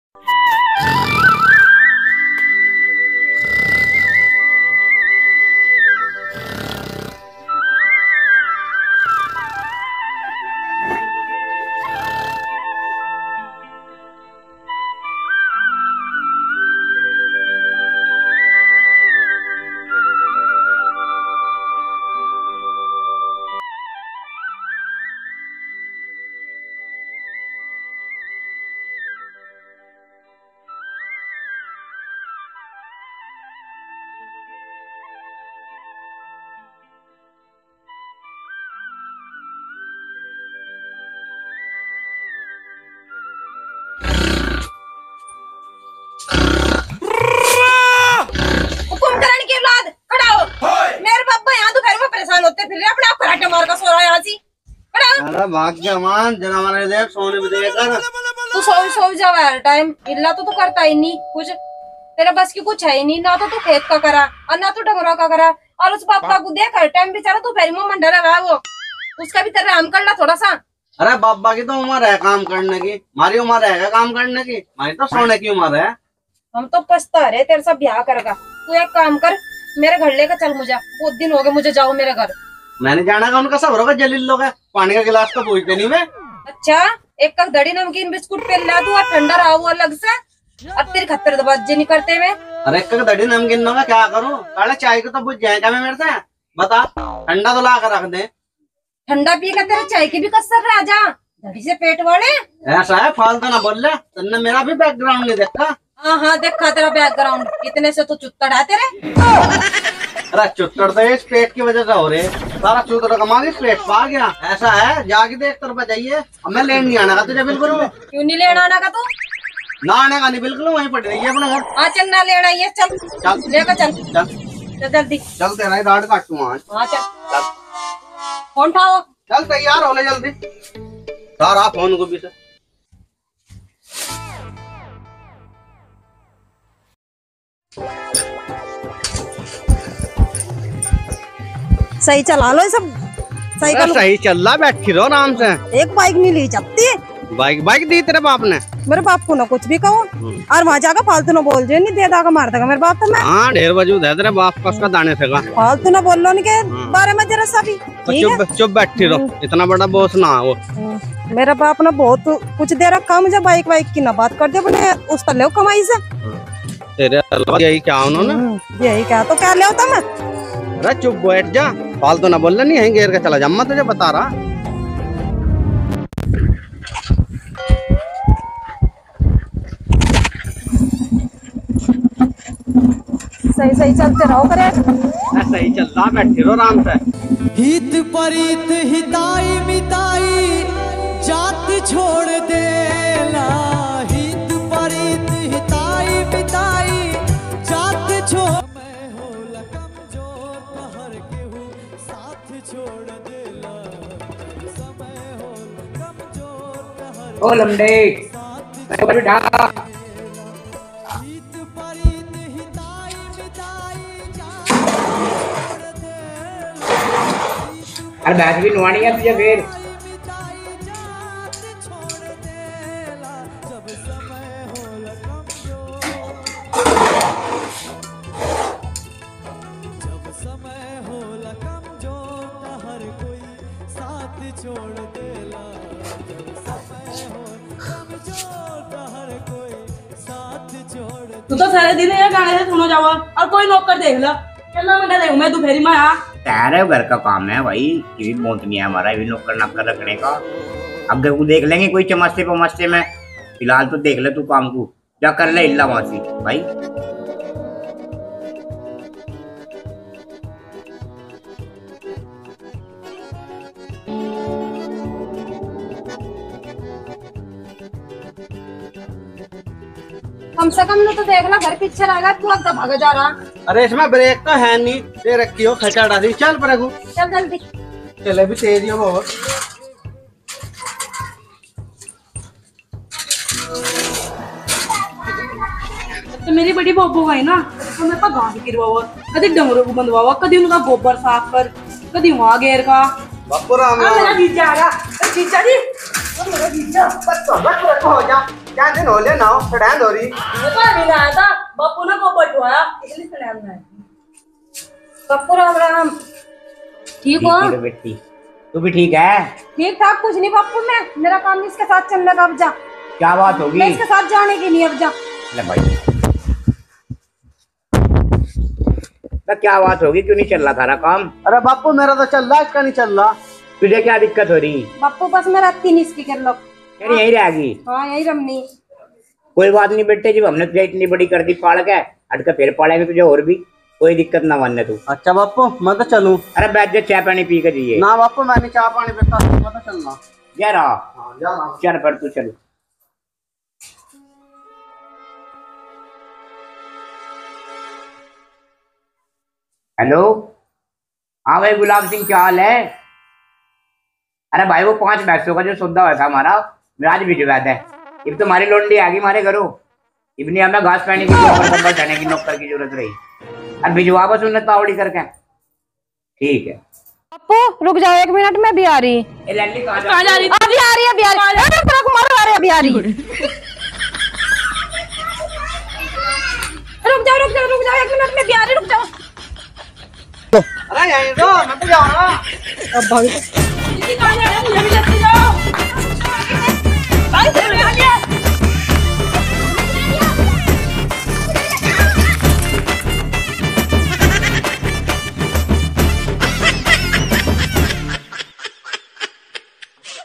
अरे भाग्यवान जना हमारे देख सोने भी देकर तू सो जाओ यार। टाइम इल्ला तो तू करता ही नहीं कुछ, तेरा बस की कुछ है ही नहीं। ना तो तू खेत का करा और ना तू डंगरों का करा। और उस पापा को देख हर टाइम बेचारा तू फेरी मुंह मंडा रहा है, वो उसका भी तेरा हम कर ला थोड़ा सा। अरे बाबा की तो उम्र है काम करने की, हमारी उम्र है काम करने की, हमारी तो सोने की उम्र है। हम तो पछता रहे तेरे साथ ब्याह करेगा। तू एक काम कर, मेरे घर लेकर चल मुझे, बहुत दिन हो गए मुझे जाओ मेरे घर। मैंने जाना का उनका सब होगा जलील लोग है, पानी का गिलास तो पूछते नहीं मैं। अच्छा एक कप दड़ी नमकीन बिस्कुट पे ला दू और ठंडा रहा हुआ अलग से, अब तेरी खतर दबाजे नहीं करते में। अरे एक कप दड़ी नमकीन में क्या करूँ, काले चाय को तो बुझ जाए क्या मैं मेरे से, बता ठंडा तो ला कर रख दे। ठंडा पी कर तेरे चाय की भी कसर रह जा, दड़ी से पेट वाले। ऐसा है फालतू ना बोल ले, तुमने मेरा भी बैकग्राउंड नहीं देखा। हाँ देखा तेरा बैकग्राउंड, इतने से तो चुत्तड़ है तेरे। अरे चुत्तड़ तो इस पेट की वजह से हो रहे, सारा चुत्तड़ कमा इस पेट पा गया। ऐसा है जाके देख कर बचाइए, अब मैं लेन नहीं आने का तुझे बिल्कुल। क्यों नहीं लेना आना का तू? ना आने का नहीं बिल्कुल, वहीं पड़ रही है अपना घर। हाँ चल ना लेना ये, चल चल लेकर चल चल जल्दी। चल तेरा ही दाढ़ काटूं आज। हाँ चल फोन उठाओ। चल तैयार हो ले जल्दी, सारा फोन को भी से। सही चला लो ये सब, सही कर लो। सही चल रहा, बैठी रहो आराम से। एक बाइक नहीं ली जाती। बाइक दी तेरे बाप ने? मेरे बाप को ना कुछ भी कहो और वहाँ जाकर फालतू ना बोल, जो नहीं दे दागा मार देगा मेरे बाप तो। मैं हाँ ढेर वजूद है तेरे बाप का, उसका दाने से का फालतू ना बोल लो के बारे में जरा सा भी। चुप बैठी रहो, इतना बड़ा बॉस ना वो। मेरा बाप ने बहुत कुछ दे रखा मुझे, बाइक वाइक की ना बात कर दे अपने उस तर ले कमाई से। तेरे यही क्या उन्होंने यही क्या तो क्या ले होता मैं। अरे चुप बैठ जा, फालतू ना बोल नहीं है, घेर के चला जा, मैं तुझे बता रहा। सही सही चलते रहो करे। सही चल रहा, बैठी रहो आराम से। हित परित हिताई मिताई जात छोड़ देला, हित परित हिताई मिताई जात छोड़। मैं होला कमजोर हर केहू साथ छोड़ देला, समय होला कमजोर हर ओ लमडे मैं ढा हित परित हिताई मिताई जात छोड़ देला। अरे बैठ भी नुआनी है तुझे फिर। तू तो सारे दिन ये गाने से सुनो जावा और कोई नौकर देख ला, चलना मैं देखूं मैं दोपहरी में। तेरे घर का काम है भाई, ये भी बहुत नहीं है हमारा, भी नौकर नक्कर रखने का। अब घर को देख लेंगे कोई चमचते पमचते में, फिलहाल तो देख ले तू काम को, क्या कर ले इल्ला वहां से भाई। कम से कम तो देख ला, घर पीछे रहेगा तू अब भागा जा रहा। अरे इसमें ब्रेक तो है नहीं, दे रखी हो खचाड़ा दी। चल प्रभु चल जल्दी। चले भी तेज हो बहुत। तो मेरी बड़ी बहू है ना, तो मेरे पास घास गिरवा, कभी डंगरों को बंधवा, कभी उनका गोबर साफ कर, कभी वहाँ घेर का। बापू राम मेरा जीजा आ रहा, जीजा जी मेरा जीजा। हो जा क्या दिन हो ले ना हो सड़ैन हो रही। मैं तो अभी लाया था, बापू ने गोबर ढोया इसलिए सड़ैन में। पप्पू राम राम। ठीक हो? ठीक है बेटी, तू भी ठीक है? ठीक ठाक कुछ नहीं पप्पू, मैं मेरा काम इसके साथ चलने का, अब जा। क्या बात होगी? मैं इसके साथ जाने की नहीं, अब जा। ले भाई, तो क्या बात होगी, क्यों नहीं चल रहा थारा काम? अरे बापू मेरा तो चल रहा, इसका नहीं चल रहा। तुझे क्या दिक्कत हो रही? पप्पू बस मेरा 3 स्पीकर लो। यार यही रहेगी। हाँ यही रमनी। कोई बात नहीं बेटे, जब हमने तुझे इतनी बड़ी कर दी पाड़ के, हट के फिर पाड़ेंगे तुझे और भी, कोई दिक्कत ना मानने तू। अच्छा बापू मैं तो चलूं? अरे बैठ जा, चाय पानी पी के जाइए। ना बापू मैंने चाय पानी पीता, मैं तो चलना। जा रहा? हाँ जा रहा। चल फिर तू चल। हेलो, हाँ भाई गुलाब सिंह, क्या हाल है? अरे भाई वो 5 भैंसों का जो सौदा हुआ था हमारा, मैं आज भिजवा दे। अब तुम्हारी लोंडी आ गई हमारे घरों, अब नहीं हमें घास पानी की जाने की नौकर की जरूरत रही। अब भिजवा बस उन्हें तावड़ी करके। ठीक है पप्पू रुक जाओ 1 मिनट, मैं भी आ रही। ए लल्ली कहाँ कहाँ जा रही? अभी आ रही, अभी आ रही। अरे तेरा कुमार आ रही, अभी आ रही। रुक जाओ 1 मिनट में भी आ रही, रुक जाओ। अरे यहीं तो मैं तो जाऊंगा। अब भाभी, कहाँ जा रहे हैं? मुझे भी लेते जाओ। भाई